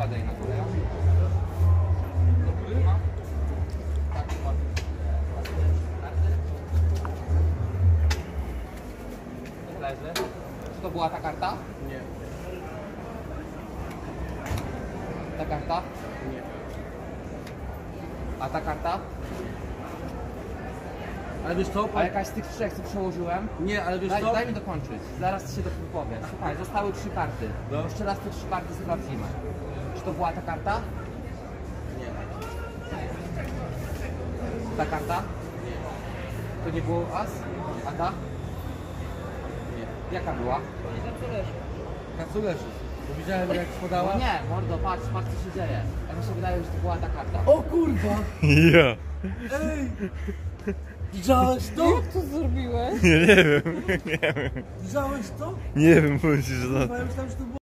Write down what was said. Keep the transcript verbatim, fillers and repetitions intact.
Padaj na górę. Do góry, no. Tak, ładnie. Leży. Czy to była ta karta? Nie. Ta karta? Nie. A ta karta? Ale wiesz co? A jakaś z tych trzech, co przełożyłem? Nie, ale wiesz Daj, co? daj mi dokończyć, zaraz się dopowiem. Słuchaj, zostały trzy karty. No. Jeszcze raz te trzy karty sprawdzimy. Czy to była ta karta? Nie. Ta karta? To nie było as? A ta? Nie. Jaka była? Na co leży? Bo widziałem jak spadała. No nie, mordo, patrz, patrz co się dzieje. Ja mi się wydaje, że to była ta karta. O kurwa! Ja. Ej! Widziałeś to? Jak to zrobiłeś? Nie, nie wiem. Nie wiem. Widziałeś to? Nie wiem, powiem ci, że to... Ja myślałem, że to było